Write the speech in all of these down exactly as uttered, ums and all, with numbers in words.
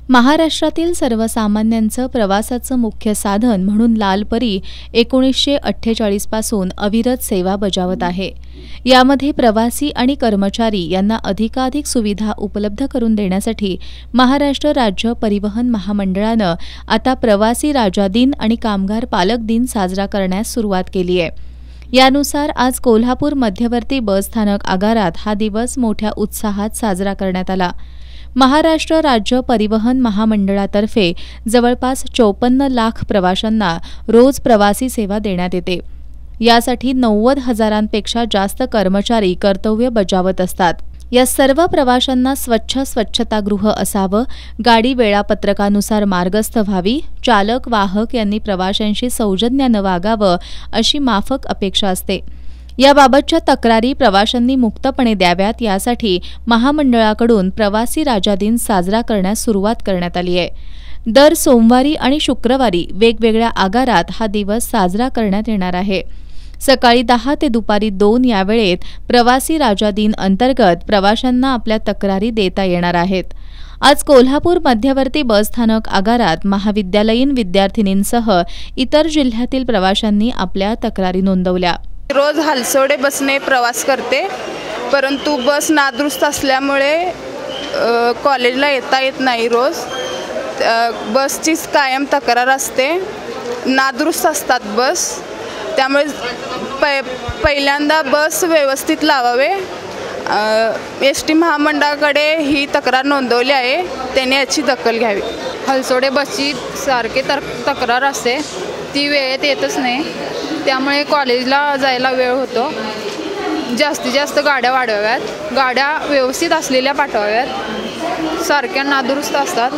महाराष्ट्रातील सर्वसामान्यांचं प्रवासाचं मुख्य साधन म्हणून लाल परी एकोणीसशे अठ्ठेचाळीस पासून अविरत सेवा बजावत आहे। यामध्ये प्रवासी आणि कर्मचारी यांना अधिकाधिक सुविधा उपलब्ध करून देण्यासाठी महाराष्ट्र राज्य परिवहन महामंडळानं आता प्रवासी राजा दिन आणि कामगार पालक दिन साजरा करण्यास सुरुवात केली आहे। यानुसार आज कोल्हापूर मध्यवर्ती बस स्थानक आगारात हा दिवस मोठ्या उत्साहात साजरा करण्यात आला। महाराष्ट्र राज्य परिवहन महामंडळातर्फे जवळपास चौपन्न लाख प्रवाशांना रोज प्रवासी सेवा देण्यात येते। यासाठी नव्वद हजारांपेक्षा जास्त कर्मचारी कर्तव्य बजावत असतात। या सर्व प्रवाशांना स्वच्छ स्वच्छतागृह असावं, गाडी वेळापत्रकानुसार मार्गस्थ व्हावी, चालक वाहक यांनी प्रवाशांशी सौजन्यानं वागावं अशी माफक अपेक्षा असते। याबाबतच्या तक्रारी प्रवाशांनी मुक्तपणे द्याव्यात यासाठी महामंडळाकडून प्रवासी राजा दिन साजरा करण्यास सुरुवात करण्यात आली आहे। दर सोमवारी आणि शुक्रवारी वेगवेगळ्या आगारात हा दिवस साजरा करण्यात येणार आहे। सकाळी दहा ते दुपारी दोन या वेळेत प्रवासी राजा दिन अंतर्गत प्रवाशांना आपल्या तक्रारी देता येणार आहेत। आज कोल्हापूर मध्यवर्ती बस स्थानक आगारात महाविद्यालयीन विद्यार्थिनींसह इतर जिल्ह्यातील प्रवाशांनी आपल्या तक्रारी नोंदवल्या। रोज हलसोडे बसने प्रवास करते, परंतु बस नादुरुस्त असल्यामुळे कॉलेजला येता येत नाही। रोज बसची कायम तक्रार असते, नादुरुस्त असतात बस, त्यामुळे पै पहिल्यांदा बस व्यवस्थित लावावे। एस टी महामंडळाकडे ही तक्रार नोंदवली आहे, त्याने याची दखल घ्यावी। हलसोडे बसची सारखी तर तक्रार असते, ती वेळेत येतच नाही, त्यामुळे कॉलेजला जायला वेळ होतो। जास्तीत जास्त गाड्या वाढवाव्यात, गाड्या व्यवस्थित असलेल्या पाठवाव्यात, सारख्या नादुरुस्त असतात,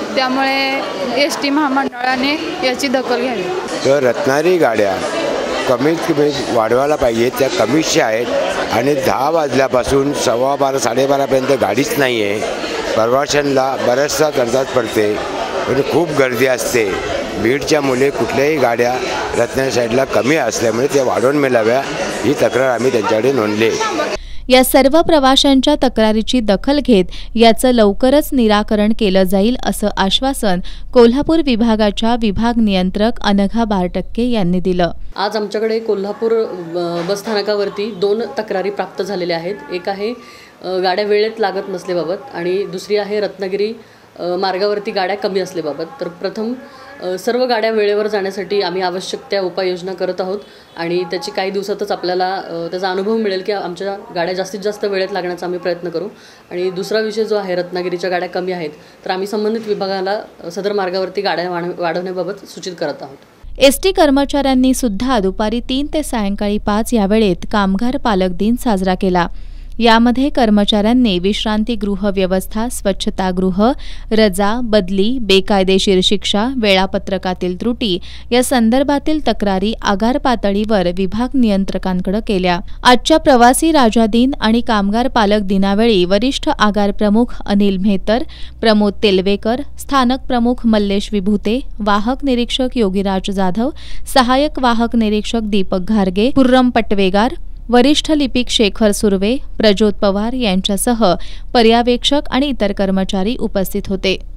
त्यामुळे एस टी महामंडळाने याची दखल घ्यावी। तर रत्नागिरी गाड्या कमीत कमी वाढवायला पाहिजे, त्या कमीच्या आहेत आणि दहा वाजल्यापासून सव्वा बारा साडेबारापर्यंत गाडीच नाही आहे। प्रवाशांना बऱ्याचसा तडजोड पडते आणि खूप गर्दी असते। बीडच्या मुले कुठल्याही गाड्या रत्नागिरी साईडला कमी असल्यामुळे त्या वाढवून मिळाव्या ही तक्रार आम्ही त्यांच्याकडे नोंदली। या सर्व प्रवाशांच्या तक्रारीची दखल घेत याचं लवकरच निराकरण केलं जाईल असं आश्वासन कोल्हापूर विभागाच्या विभाग नियंत्रक अनघा बारटक्के यांनी दिलं। आज आमच्याकडे कोल्हापूर बसस्थानकावरती दोन तक्रारी प्राप्त झालेल्या आहेत। एक आहे गाड्या वेळेत लागत नसल्याबाबत आणि दुसरी आहे रत्नागिरी मार्गावरती गाड्या कमी असल्याबाबत। तर प्रथम सर्व गाड्या वेळेवर जाण्यासाठी आम्ही आवश्यक त्या उपाययोजना करत आहोत आणि त्याची काही दिवसातच आपल्याला त्याचा अनुभव मिळेल की आमच्या गाड्या जास्तीत जास्त वेळेत लागण्याचा आम्ही प्रयत्न करू। आणि दुसरा विषय जो आहे रत्नागिरीच्या गाड्या कमी आहेत, तर आम्ही संबंधित विभागाला सदर मार्गावरती गाड्या वाढवण्याबाबत सूचित करत आहोत। एस टी कर्मचाऱ्यांनी सुद्धा दुपारी तीन ते सायंकाळी पाच या वेळेत कामगार पालक दिन साजरा केला। यामध्ये कर्मचाऱ्यांनी विश्रांतीगृह व्यवस्था, स्वच्छतागृह, रजा, बदली, बेकायदेशीर शिक्षा, वेळापत्रकातील त्रुटी या संदर्भातील तक्रारी आगार पातळीवर विभाग नियंत्रकांकडे केल्या। आजच्या प्रवासी राजा दिन आणि कामगार पालक दिनावेळी वरिष्ठ आगार प्रमुख अनिल मेहतर, प्रमोद तेलवेकर, स्थानक प्रमुख मल्लेश विभूते, वाहक निरीक्षक योगीराज जाधव, सहाय्यक वाहक निरीक्षक दीपक घारगे, खुर्रम पटवेगार, वरिष्ठ लिपिक शेखर सुर्वे, प्रज्योत पवार यांच्यासह पर्यवेक्षक आणि इतर कर्मचारी उपस्थित होते।